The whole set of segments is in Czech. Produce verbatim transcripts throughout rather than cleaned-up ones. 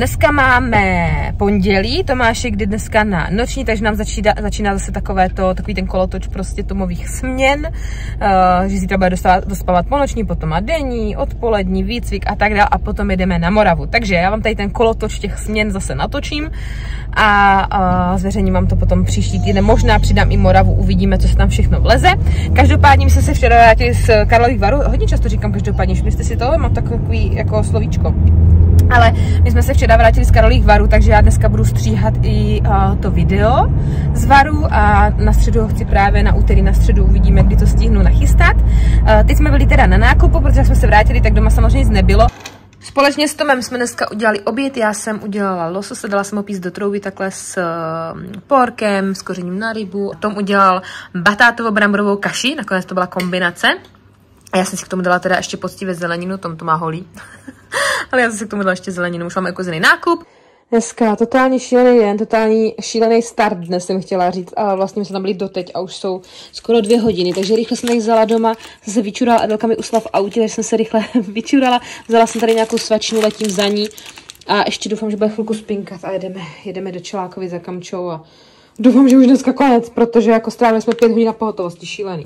Dneska máme pondělí, Tomášek jde dneska na noční, takže nám začíná, začíná zase takové to, takový ten kolotoč prostě tomových směn, uh, že zítra bude dostávat, dospávat po noční, potom má denní, odpolední, výcvik a tak dále a potom jedeme na Moravu. Takže já vám tady ten kolotoč těch směn zase natočím a uh, zveřejním vám to potom příští týden. Možná přidám i Moravu, uvidíme, co se tam všechno vleze. Každopádně my jsme se včera vrátili z Karlových Varů, hodně často říkám každopádně, všimli jste si to, mám takový jako slovíčko. Ale my jsme se včera vrátili z Karlových Varů, takže já dneska budu stříhat i uh, to video z Varů a na středu ho chci právě na úterý na středu uvidíme, kdy to stihnu nachystat. Uh, teď jsme byli teda na nákupu, protože jsme se vrátili, tak doma samozřejmě nic nebylo. Společně s Tomem jsme dneska udělali oběd, já jsem udělala losos, dala jsem ho píst do trouby takhle s uh, porkem, s kořením na rybu. Tom udělal batátovo-bramborovou kaši, nakonec to byla kombinace. A já jsem si k tomu dala teda ještě poctivě zeleninu, Tom to má holí. Ale já jsem si k tomu dala ještě zeleninu, už mám jako zený nákup. Dneska totálně šílený den, totální šílený start dnes jsem chtěla říct, ale vlastně jsme tam byli doteď a už jsou skoro dvě hodiny, takže rychle jsem tady vzala doma, jsem se vyčurala, Adelka mi usla v autě, takže jsem se rychle vyčurala, vzala jsem tady nějakou svačinu, letím za ní a ještě doufám, že bude chvilku spinkat a jedeme, jedeme do Čelákovi za Kamčou a doufám, že už dneska konec, protože jako strávili jsme pět hodin na pohotovosti, šílený.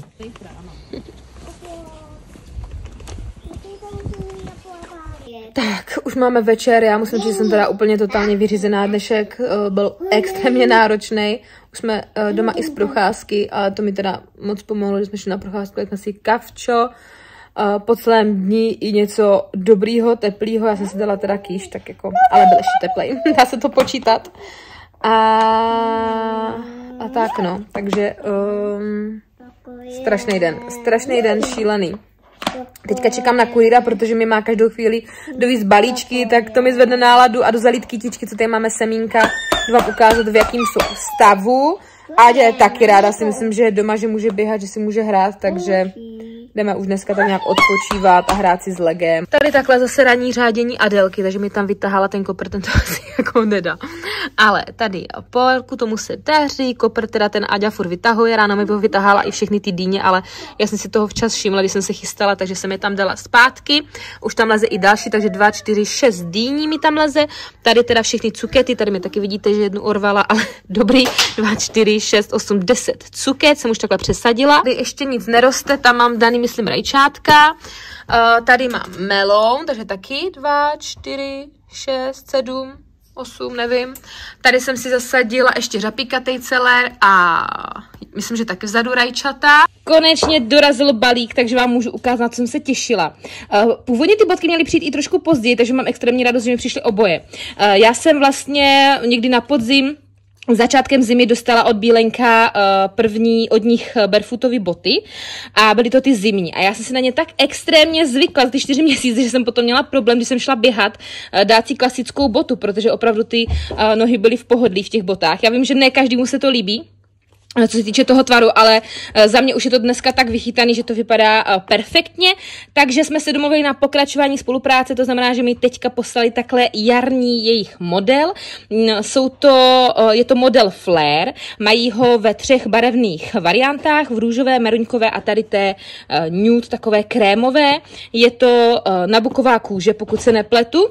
Tak, už máme večer, já musím říct, že jsem teda úplně totálně vyřízená, dnešek uh, byl extrémně náročný, už jsme uh, doma i z procházky, ale to mi teda moc pomohlo, že jsme šli na procházku, jak jsme si kavčo, uh, po celém dní i něco dobrýho, teplýho, já jsem si dala teda kýš, tak jako, ale byl ještě teplej, dá se to počítat. A, a tak no, takže um, strašný den, strašný den, šílený. Teďka čekám na kurýra, protože mi má každou chvíli dovízt balíčky, tak to mi zvedne náladu a dozalít kytičky, co tady máme semínka, jdu vám ukázat, v jakým jsou stavu. Áďa je taky ráda, si myslím, že je doma, že může běhat, že si může hrát, takže jdeme už dneska tam nějak odpočívat a hrát si s legem. Tady takhle zase ranní řádění Adelky, takže mi tam vytahala ten kopr, ten to asi jako nedá. Ale tady porku tomu se daří, kopr teda ten Áďa furt vytahuje, ráno mi vytahala i všechny ty dýně, ale já jsem si toho včas všimla, když jsem se chystala, takže jsem je tam dala zpátky. Už tam leze i další, takže dva, čtyři, šest dýní mi tam leze. Tady teda všechny cukety, tady mi taky vidíte, že jednu orvala, ale dobrý, dva, čtyři, šest, osm, deset cuket, jsem už takhle přesadila. Tady ještě nic neroste, tam mám daný, myslím, rajčátka. Uh, tady mám melon, takže taky dva, čtyři, šest, sedm, osm, nevím. Tady jsem si zasadila ještě řapíkatej celer a myslím, že taky vzadu rajčata. Konečně dorazil balík, takže vám můžu ukázat, co jsem se těšila. Uh, původně ty bodky měly přijít i trošku později, takže mám extrémně radost, že mi přišly oboje. Uh, já jsem vlastně někdy na podzim začátkem zimy dostala od Bílenka uh, první od nich barefootové boty a byly to ty zimní a já jsem si na ně tak extrémně zvykla za ty čtyři měsíce, že jsem potom měla problém, když jsem šla běhat, uh, dát si klasickou botu, protože opravdu ty uh, nohy byly v pohodlí v těch botách. Já vím, že ne každému se to líbí, co se týče toho tvaru, ale za mě už je to dneska tak vychytaný, že to vypadá perfektně, takže jsme se domluvili na pokračování spolupráce, to znamená, že mi teďka poslali takhle jarní jejich model. Jsou to, je to model Flare, mají ho ve třech barevných variantách, v růžové, meruňkové a tady té nude, takové krémové. Je to nabuková kůže, pokud se nepletu.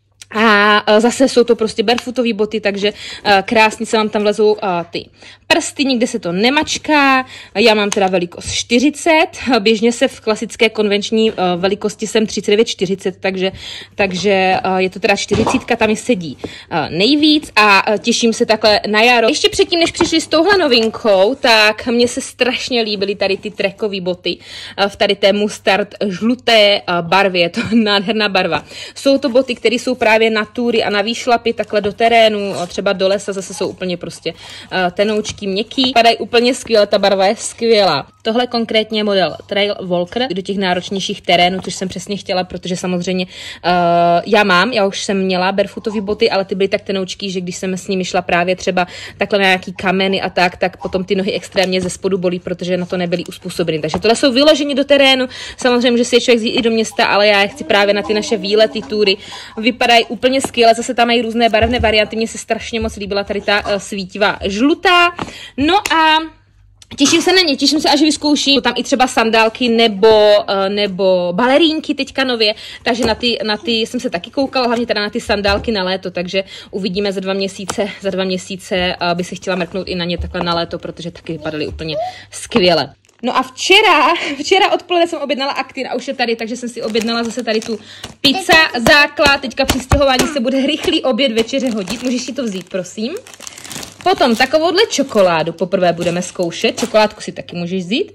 A zase jsou to prostě barefootové boty, takže krásně se vám tam vlezou ty prsty, nikde se to nemačká. Já mám teda velikost čtyřicet, běžně se v klasické konvenční velikosti jsem třicet devět čtyřicet, takže, takže je to teda čtyřicítka, tam mi sedí nejvíc a těším se takhle na jaro. Ještě předtím, než přišli s touhle novinkou, tak mně se strašně líbily tady ty trekové boty v tady té mustard žluté barvě, je to nádherná barva. Jsou to boty, které jsou právě na túry a na výšlapy, takhle do terénu, třeba do lesa, zase jsou úplně prostě uh, tenoučky, měkký. Padají úplně skvěle, ta barva je skvělá. Tohle konkrétně je model Trail Walker do těch náročnějších terénů, což jsem přesně chtěla, protože samozřejmě uh, já mám, já už jsem měla barefootové boty, ale ty byly tak tenoučký, že když jsem s nimi šla právě třeba takhle na nějaký kameny a tak, tak potom ty nohy extrémně ze spodu bolí, protože na to nebyly uspůsobeny. Takže tohle jsou vyloženi do terénu. Samozřejmě, že si je člověk zjí i do města, ale já je chci právě na ty naše výlety, tury. Vypadají úplně skvěle, zase tam mají různé barevné varianty, mně se strašně moc líbila tady ta uh, svítivá žlutá. No a Těším se na ně, těším se, až vyzkouším. Jsou tam i třeba sandálky nebo, nebo balerínky teďka nově, takže na ty, na ty jsem se taky koukala, hlavně teda na ty sandálky na léto, takže uvidíme za dva měsíce, za dva měsíce by se chtěla mrknout i na ně takhle na léto, protože taky vypadaly úplně skvěle. No a včera, včera odpoledne jsem objednala Actin a už je tady, takže jsem si objednala zase tady tu pizza základ, teďka při stěhování se bude rychlý oběd večeře hodit, můžeš si to vzít, prosím. Potom takovouhle čokoládu poprvé budeme zkoušet. Čokoládku si taky můžeš vzít.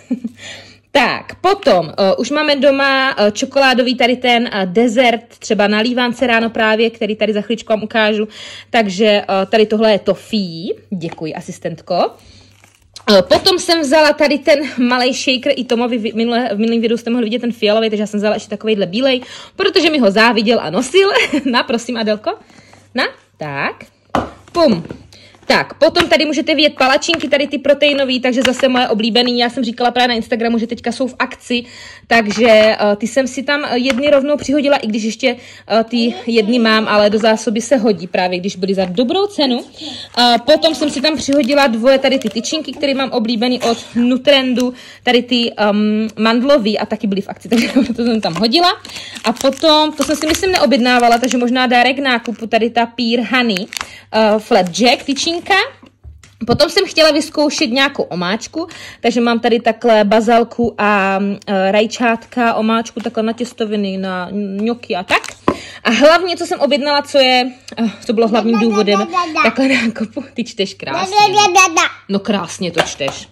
Tak, potom uh, už máme doma uh, čokoládový tady ten uh, dezert, třeba na lívánce ráno právě, který tady za chvíličku vám ukážu. Takže uh, tady tohle je toffee. Děkuji, asistentko. Uh, potom jsem vzala tady ten malej shaker, i Tomovi v, minule, v minulém videu jste mohli vidět ten fialový, takže já jsem vzala ještě takovejhle bílej, protože mi ho záviděl a nosil. Na, prosím, Adelko. Na, tak. Pum. Tak, potom tady můžete vidět palačinky, tady ty proteinový, takže zase moje oblíbený, já jsem říkala právě na Instagramu, že teďka jsou v akci, takže uh, ty jsem si tam jedny rovnou přihodila, i když ještě uh, ty jedny mám, ale do zásoby se hodí právě, když byly za dobrou cenu. Uh, potom jsem si tam přihodila dvoje tady ty tyčinky, které mám oblíbený od Nutrendu, tady ty um, mandlový a taky byly v akci, takže to jsem tam hodila. A potom, to jsem si myslím neobjednávala, takže možná dárek nákupu, tady ta Pear Honey uh, Flapjack tyčinka. Potom jsem chtěla vyzkoušet nějakou omáčku, takže mám tady takhle bazalku a uh, rajčátka, omáčku takhle na těstoviny, na ňoky a tak. A hlavně, co jsem objednala, co je, uh, co bylo hlavním důvodem, takhle nákupu, ty čteš krásně. No krásně to čteš.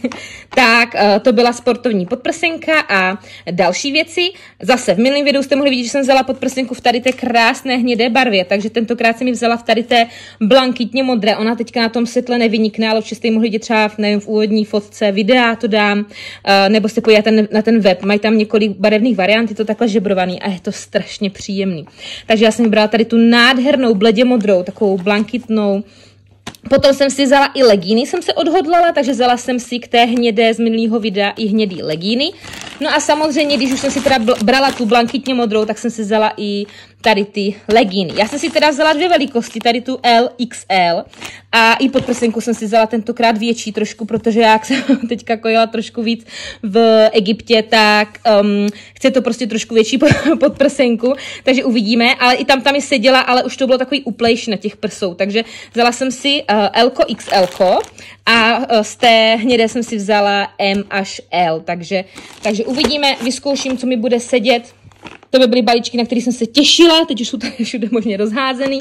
Tak, uh, to byla sportovní podprsenka a další věci. Zase v minulém videu jste mohli vidět, že jsem vzala podprsenku v tady té krásné hnědé barvě, takže tentokrát jsem ji vzala v tady té blankitně modré. Ona teďka na tom světle nevynikne, ale určitě jste ji mohli vidět třeba v, nevím, v úvodní fotce, videa to dám, uh, nebo se podíváte na, na ten web. Mají tam několik barevných variant, je to takhle žebrovaný a je to strašně příjemný. Takže já jsem vybrala tady tu nádhernou bledě modrou, takovou blankitnou. Potom jsem si vzala i legíny, jsem se odhodlala, takže vzala jsem si k té hnědé z minulého videa i hnědý legíny. No a samozřejmě, když už jsem si teda brala tu blankitně modrou, tak jsem si vzala i tady ty legíny. Já jsem si teda vzala dvě velikosti, tady tu L X L a i podprsenku jsem si vzala tentokrát větší trošku, protože jak jsem teďka kojila trošku víc v Egyptě, tak um, chce to prostě trošku větší podprsenku, takže uvidíme, ale i tam tam mi seděla, ale už to bylo takový uplejš na těch prsou, takže vzala jsem si uh, L X L a uh, z té hnědé jsem si vzala M až L, takže, takže uvidíme, vyzkouším, co mi bude sedět. To by byly balíčky, na které jsem se těšila, teď už jsou tady všude možně rozházený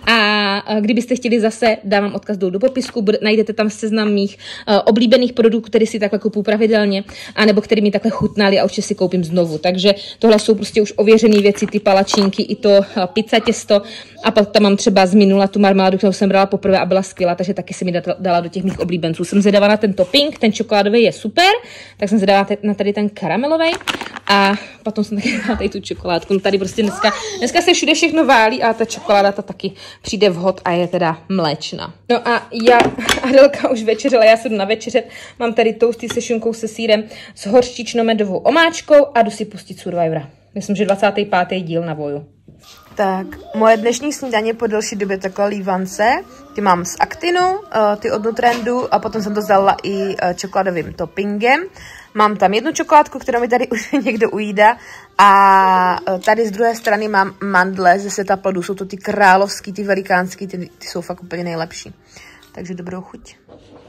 a kdybyste chtěli zase, dávám odkaz dolů do popisku, bude, najdete tam seznam mých uh, oblíbených produktů, které si takhle kupuju pravidelně, anebo které mi takhle chutnaly a určitě si koupím znovu. Takže tohle jsou prostě už ověřené věci, ty palačinky, i to uh, pizza těsto a pak tam mám třeba z minula tu marmeládu, kterou jsem brala poprvé a byla skvělá, takže taky si mi dala do těch mých oblíbenců. Jsem zvědavá na ten topping, ten čokoládový je super, tak jsem zvědavá na tady ten karamelový a potom jsem taky dala tady tu čokoládku. No tady prostě dneska, dneska se všude všechno válí a ta čokoláda ta taky přijde vhod a je teda mléčná. No a já, Adelka už večeřela, já se jdu navečeřet, mám tady toasty se šunkou se sýrem s hořčično-medovou omáčkou a jdu si pustit Survivora. Myslím, že dvacátý pátý díl na Voju. Tak, moje dnešní snídaně po delší době takhle lívance. Ty mám z Actinu, ty od Nutrendu a potom jsem to zdala i čokoládovým toppingem. Mám tam jednu čokoládku, kterou mi tady už někdo ujídá a tady z druhé strany mám mandle ze světa plodů. Jsou to ty královský, ty velikánský, ty, ty jsou fakt úplně nejlepší. Takže dobrou chuť.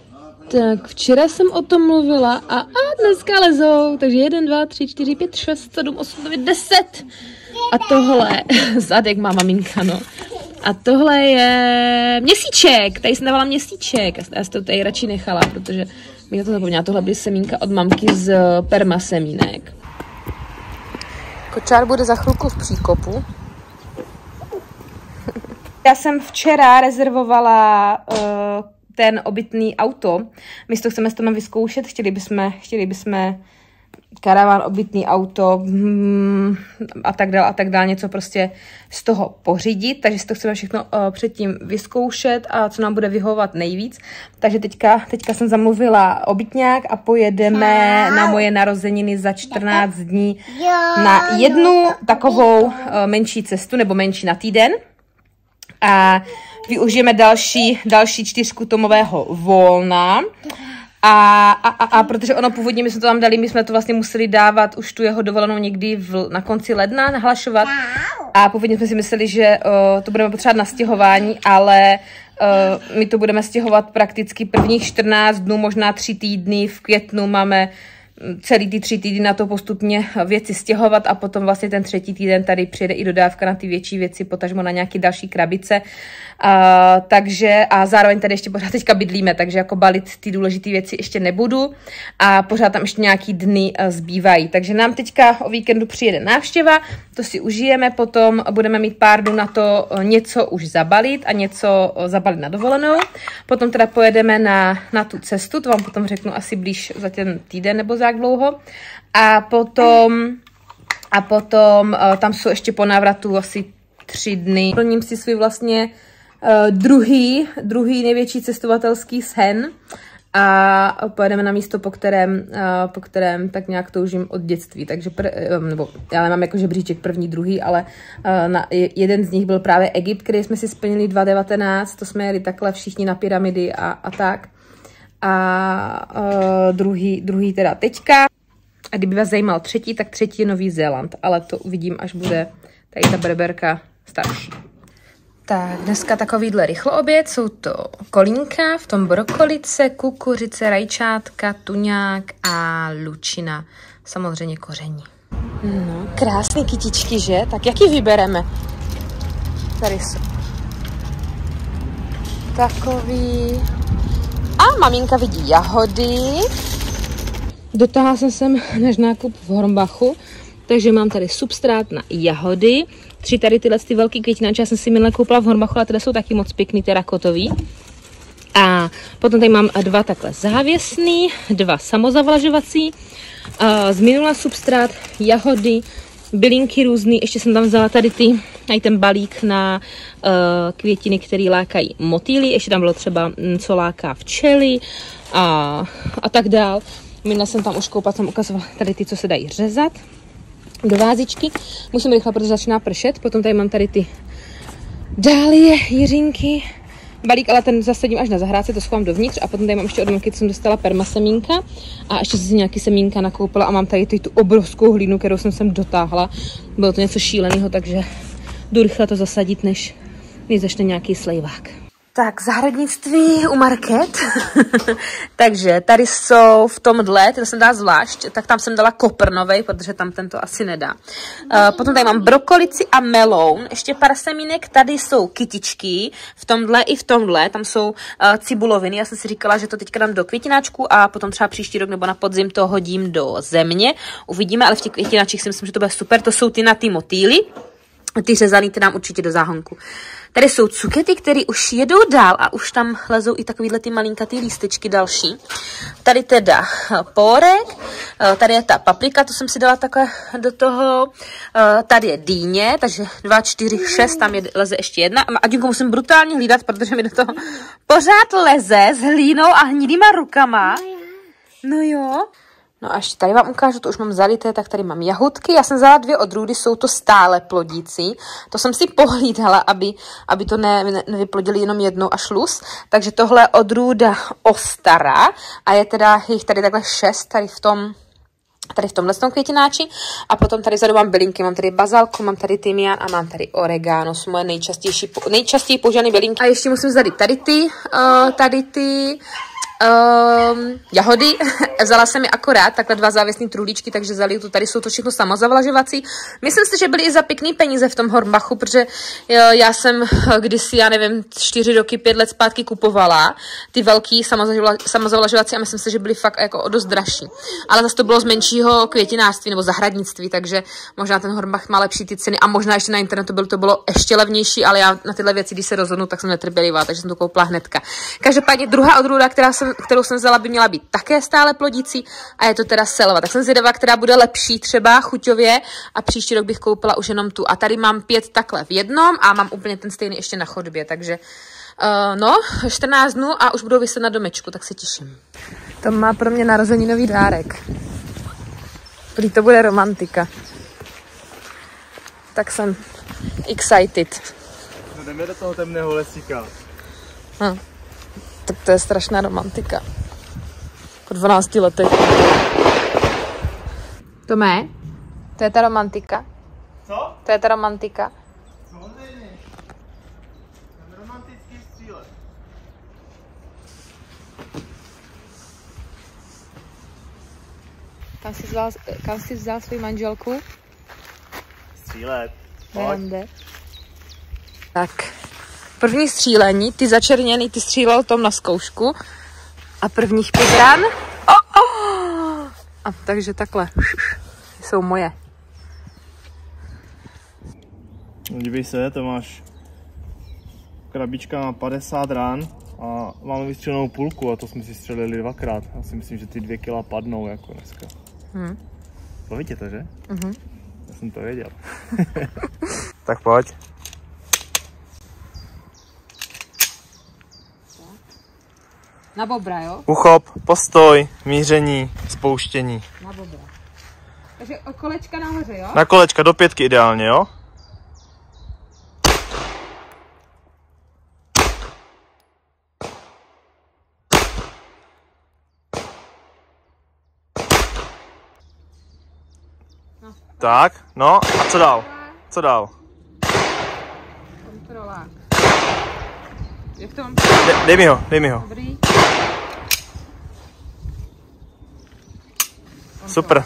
Tak, včera jsem o tom mluvila a, a dneska lezou, takže jeden, dva, tři, čtyři, pět, šest, sedm, osm, devět, deset. A tohle, zadek má maminka, no. A tohle je měsíček, tady jsem dávala měsíček, já jsem to tady radši nechala, protože bych na to zapomněla, tohle byly semínka od mamky z Perma semínek. Kočár bude za chvilku v příkopu. Já jsem včera rezervovala uh, ten obytný auto. My to chceme s tom vyzkoušet, chtěli bychom, chtěli bychom karavan, obytný auto hmm, a tak dále a tak dále, něco prostě z toho pořídit, takže si to chceme všechno uh, předtím vyzkoušet a co nám bude vyhovovat nejvíc. Takže teďka, teďka jsem zamluvila obytňák a pojedeme na moje narozeniny za čtrnáct dní na jednu takovou uh, menší cestu, nebo menší na týden. A využijeme další, další čtyřku tomového volna. A, a, a, a protože ono původně, my jsme to tam dali, my jsme to vlastně museli dávat už tu jeho dovolenou někdy v, na konci ledna, nahlašovat. A původně jsme si mysleli, že o, to budeme potřebovat na stěhování, ale o, my to budeme stěhovat prakticky prvních čtrnáct dnů, možná tři týdny. V květnu máme celý ty tři týdny na to postupně věci stěhovat a potom vlastně ten třetí týden tady přijede i dodávka na ty větší věci, potažmo na nějaké další krabice. A, takže a zároveň tady ještě pořád teďka bydlíme, takže jako balit ty důležité věci ještě nebudu a pořád tam ještě nějaký dny zbývají. Takže nám teďka o víkendu přijede návštěva, to si užijeme, potom budeme mít pár dnů na to něco už zabalit a něco zabalit na dovolenou. Potom teda pojedeme na, na tu cestu, to vám potom řeknu asi blíž za ten týden nebo za jak dlouho. A potom, a potom tam jsou ještě po návratu asi tři dny. Plním si svůj vlastně Uh, druhý, druhý největší cestovatelský sen a pojedeme na místo, po kterém, uh, po kterém tak nějak toužím od dětství. Takže pr- nebo já nemám jako žebříček první, druhý, ale uh, na, jeden z nich byl právě Egypt, který jsme si splnili dva tisíce devatenáct, to jsme jeli takhle všichni na pyramidy a, a tak. A uh, druhý, druhý teda teďka. A kdyby vás zajímal třetí, tak třetí je Nový Zéland, ale to uvidím, až bude tady ta berberka starší. Tak, dneska takovýhle rychlooběd, jsou to kolínka, v tom brokolice, kukuřice, rajčátka, tuňák a lučina, samozřejmě koření. No, krásné kytičky, že? Tak jaký vybereme? Tady jsou takový. A maminka vidí jahody. Dotáhla jsem sem náš nákup v Hornbachu, takže mám tady substrát na jahody. Tři tady tyhle ty velký květináče, já jsem si minule koupila v Hornbachu, ale teda jsou taky moc pěkný, terakotový. A potom tady mám dva takhle závěsný, dva samozavlažovací. Z minula substrát, jahody, bylinky různý, ještě jsem tam vzala tady ty, tady ten balík na uh, květiny, které lákají motýly, ještě tam bylo třeba, co láká včely a, a tak dál. Minule jsem tam už koupila, jsem ukazovala tady ty, co se dají řezat do vázičky. Musím rychle, protože začíná pršet. Potom tady mám tady ty dálie, jiřinky, balík, ale ten zasadím až na zahrádce, to schovám dovnitř. A potom tady mám ještě od mamky, co jsem dostala permasemínka. A ještě jsem si nějaký semínka nakoupila a mám tady, tady tu obrovskou hlínu, kterou jsem sem dotáhla. Bylo to něco šíleného, takže jdu rychle to zasadit, než, než začne nějaký slejvák. Tak, zahradnictví u Market. Takže tady jsou v tomhle, to jsem dala zvlášť, tak tam jsem dala koprnovej, protože tam tento asi nedá. Uh, potom tady mám brokolici a meloun, ještě pár semínek, tady jsou kytičky, v tomhle i v tomhle, tam jsou uh, cibuloviny, já jsem si říkala, že to teďka dám do květináčku a potom třeba příští rok nebo na podzim to hodím do země. Uvidíme, ale v těch květináčích si myslím, že to bude super, to jsou ty na ty motýly. Ty řezaný ty dám určitě do záhonku. Tady jsou cukety, které už jedou dál a už tam lezou i takovýhle ty malinkatý lístečky další. Tady teda pórek, tady je ta paprika, to jsem si dala takhle do toho. Tady je dýně, takže dva, čtyři, šest, tam je, leze ještě jedna. A Adinko musím brutálně hlídat, protože mi do toho pořád leze s hlínou a hnidýma rukama. No jo. No a ještě tady vám ukážu, to už mám zalité, tak tady mám jahůdky. Já jsem vzala dvě odrůdy, jsou to stále plodící. To jsem si pohlídala, aby, aby to ne, ne, nevyplodili jenom jednou a šluz. Takže tohle je odrůda Ostara a je teda jich tady takhle šest tady v tom, tady v tomhle květináči. A potom tady vzadu mám bylinky, mám tady bazalku, mám tady tymián a mám tady oregano, jsou moje nejčastější, nejčastěji používané bylinky. A ještě musím vzít tady ty, uh, tady ty Um, jahody, vzala jsem je akorát, takhle dva závěsní trulíčky, takže zaliju to, tady jsou to všechno samozavlažovací. Myslím si, že byly i za pěkný peníze v tom Hornbachu, protože já jsem kdysi, já nevím, čtyři roky, pět let zpátky kupovala ty velký samozavlažovací a myslím si, že byly fakt jako o dost dražší. Ale zase to bylo z menšího květinářství nebo zahradnictví, takže možná ten Hornbach má lepší ty ceny a možná ještě na internetu bylo to bylo ještě levnější, ale já na tyhle věci, když se rozhodnu, tak jsem netrpělivá, takže jsem to koupila hnedka. Každopádně druhá odrůda, která jsem kterou jsem vzala, by měla být také stále plodící a je to teda selva. Tak jsem zvědavá, která bude lepší třeba chuťově a příští rok bych koupila už jenom tu. A tady mám pět takhle v jednom a mám úplně ten stejný ještě na chodbě, takže uh, no, čtrnáct dnů a už budou vyset na domečku, tak se těším. To má pro mě narozeninový dárek. Prý to bude romantika. Tak jsem excited. No jdeme do toho temného lesíka. Hm. Tak to je strašná romantika. Po dvanácti letech. Tomé, to je ta romantika. Co? To je ta romantika. Samozřejmě. Ten romantický střílec. Kam jsi vzal, kam jsi vzal svou manželku? Střílet. Jde. Tak, první střílení, ty začerněný, ty střílel Tom na zkoušku. A prvních pět ran. Oh, oh. A takže takhle jsou moje. Dívej se, to máš krabička na padesát ran a máme vystřelenou půlku a to jsme si střelili dvakrát. Já si myslím, že ty dvě kila padnou jako dneska. Hmm. Baví tě to, že? Mhm. Já jsem to věděl. Tak pojď. Na bobra, jo? Uchop, postoj, míření, spouštění. Na bobra. Takže o kolečka nahoře, jo? Na kolečka, do pětky ideálně, jo? No. Tak, no a co dál? Co dál? Kontrola. Jak to mám? De, dej mi ho, dej mi ho. Dobrý. Super.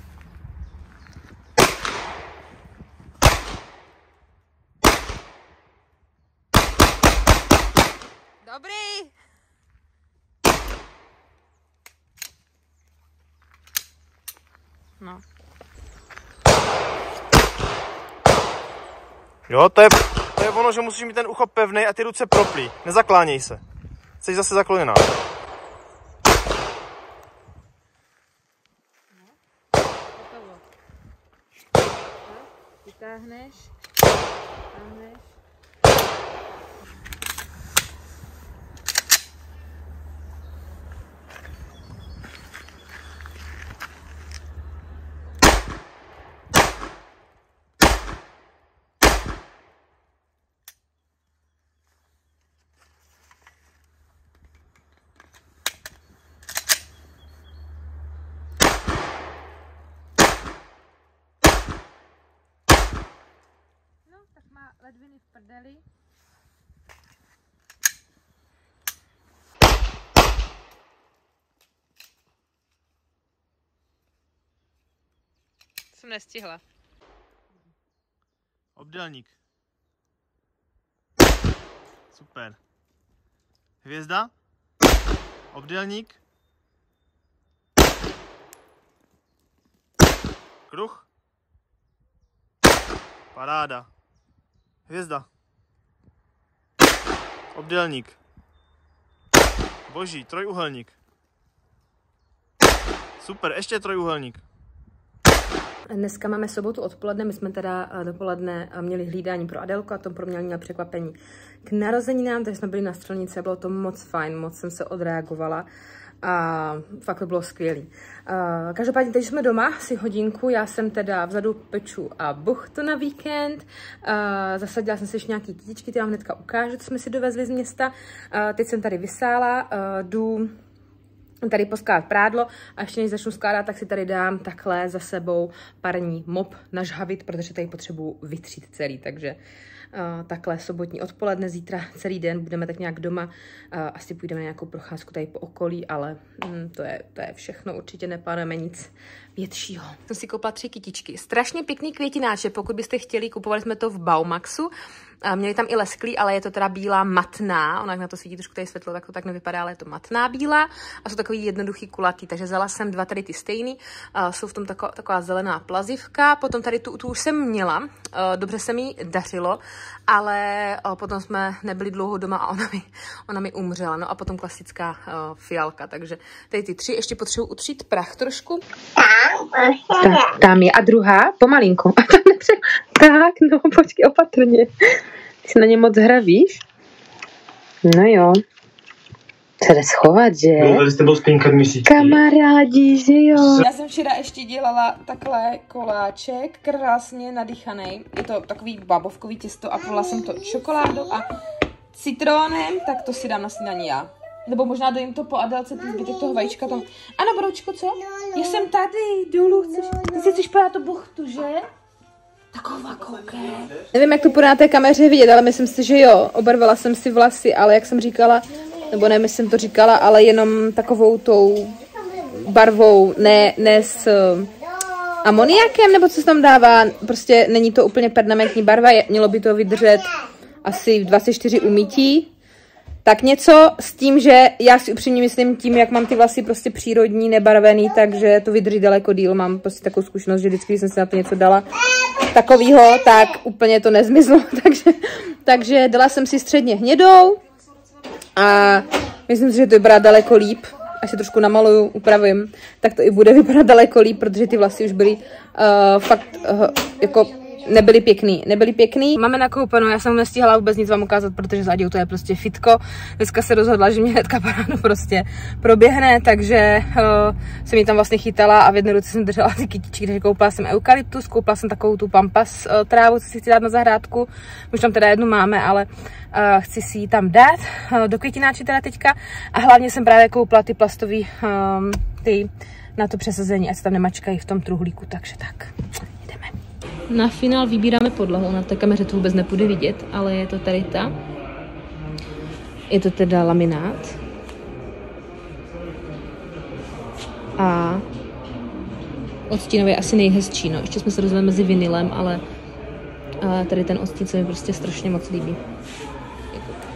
Dobrý. No. Jo, to je, to je ono, že musíš mít ten uchop pevný a ty ruce proplý. Nezakláněj se. Jsi zase zakloněná. Vytáhneš. Vytáhneš. Tak má ledviny v prdeli. Jsem nestihla. Obdélník. Super. Hvězda. Obdélník. Kruh. Paráda. Hvězda. Obdélník. Boží, trojúhelník. Super, ještě trojúhelník. Dneska máme sobotu odpoledne, my jsme teda dopoledne měli hlídání pro Adelku a Tom pro mě měl překvapení k narozeninám, takže jsme byli na střelnici a bylo to moc fajn, moc jsem se odreagovala a fakt to bylo skvělý. Uh, každopádně teď jsme doma, asi hodinku, já jsem teda vzadu peču a buchtu na víkend, uh, zasadila jsem si ještě nějaký kytičky, ty vám hnedka ukážu, co jsme si dovezli z města, uh, teď jsem tady vysála, uh, jdu tady poskládat prádlo a ještě než začnu skládat, tak si tady dám takhle za sebou parní mop nažhavit, protože tady potřebuji vytřít celý, takže uh, takhle sobotní odpoledne, zítra celý den budeme tak nějak doma, uh, asi půjdeme na nějakou procházku tady po okolí, ale mm, to, je, to je všechno, určitě neplánujeme nic většího. Jsem si koupila tři kytičky, strašně pěkný květináče, pokud byste chtěli, kupovali jsme to v Baumaxu. Měli tam i lesklý, ale je to teda bílá matná, ona jak na to svítí trošku tady světlo, tak to tak nevypadá, ale je to matná bílá a jsou takový jednoduchý kulatý, takže vzala jsem dva tady ty stejný, uh, jsou v tom taková, taková zelená plazivka, potom tady tu, tu už jsem měla, uh, dobře se mi dařilo, ale uh, potom jsme nebyli dlouho doma a ona mi, ona mi umřela, no a potom klasická uh, fialka, takže tady ty tři, ještě potřebuji utřít prach trošku. Tak, tam je a druhá, pomalinku. Tak, no, počkej, opatrně. Ty se na ně moc hravíš? No jo. Co jde schovat, že? No, tady s tebou spínkat mísíčky. Kamarádi, že jo? Já jsem včera ještě dělala takhle koláček, krásně nadýchaný. Je to takový babovkový těsto a polila jsem to čokoládou a citronem, tak to si dám na snídaní já. Nebo možná dojím to po Adelce, ten zbytek toho vajíčka tam. Ano, Broučko, co? Já jsem tady, dolů, chceš, ty si chceš podat tu buchtu, že? Taková kouké. Nevím, jak to bude na té kameře vidět, ale myslím si, že jo. Obarvila jsem si vlasy, ale jak jsem říkala, nebo nevím, jestli jsem to říkala, ale jenom takovou tou barvou, ne, ne s amoniakem, nebo co se tam dává. Prostě není to úplně permanentní barva, mělo by to vydržet asi dvacet čtyři umytí. Tak něco s tím, že já si upřímně myslím tím, jak mám ty vlasy prostě přírodní, nebarvený, takže to vydrží daleko díl. Mám prostě takovou zkušenost, že vždycky, když jsem si na to něco dala takovýho, tak úplně to nezmizlo. takže, takže dala jsem si středně hnědou a myslím si, že to vypadá daleko líp. Až se trošku namaluju, upravím, tak to i bude vypadat daleko líp, protože ty vlasy už byly uh, fakt uh, jako nebyly pěkný, nebyly pěkný. Máme nakoupenou, já jsem nestihala vůbec nic vám ukázat, protože za to je prostě fitko. Dneska se rozhodla, že mě hnedka parádu prostě proběhne, takže uh, jsem ji tam vlastně chytala a v jedné ruce jsem držela ty kytičky, takže koupila jsem eukalyptus, koupila jsem takovou tu pampas uh, trávu, co si chci dát na zahrádku. Už tam teda jednu máme, ale uh, chci si ji tam dát uh, do květináče teda teďka a hlavně jsem právě koupila ty plastový um, ty na to přesazení, ať se tam nemačkají v tom truhlíku, takže tak. Na finál vybíráme podlahu, na té kameře to vůbec nepůjde vidět, ale je to tady ta. Je to teda laminát. A odstínový je asi nejhezčí, no. Ještě jsme se rozhodli mezi vinylem, ale, ale tady ten odstín se mi prostě strašně moc líbí.